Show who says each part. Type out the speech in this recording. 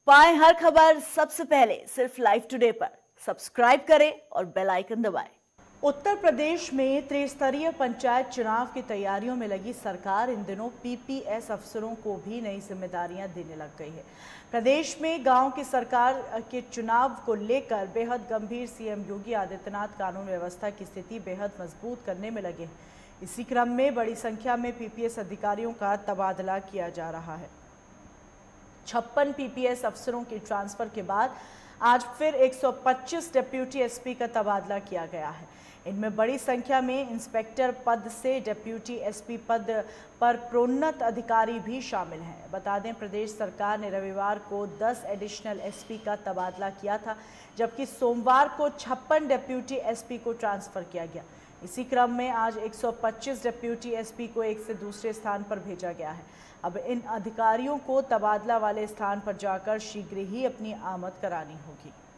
Speaker 1: पाएं हर खबर सबसे पहले सिर्फ लाइव टुडे पर। सब्सक्राइब करें और बेल आइकन दबाएं। उत्तर प्रदेश में त्रिस्तरीय पंचायत चुनाव की तैयारियों में लगी सरकार इन दिनों पीपीएस अफसरों को भी नई जिम्मेदारियां देने लग गई है। प्रदेश में गांव की सरकार के चुनाव को लेकर बेहद गंभीर सीएम योगी आदित्यनाथ कानून व्यवस्था की स्थिति बेहद मजबूत करने में लगे हैं। इसी क्रम में बड़ी संख्या में पीपीएस अधिकारियों का तबादला किया जा रहा है। 56 पीपीएस अफसरों की ट्रांसफर के बाद आज फिर 125 डिप्टी एसपी का तबादला किया गया है। इनमें बड़ी संख्या में इंस्पेक्टर पद से डिप्टी एसपी पद पर प्रोन्नत अधिकारी भी शामिल हैं। बता दें, प्रदेश सरकार ने रविवार को 10 एडिशनल एसपी का तबादला किया था, जबकि सोमवार को 56 डिप्टी एसपी को ट्रांसफर किया गया। इसी क्रम में आज 125 डिप्टी एसपी को एक से दूसरे स्थान पर भेजा गया है। अब इन अधिकारियों को तबादला वाले स्थान पर जाकर शीघ्र ही अपनी आमद करानी होगी।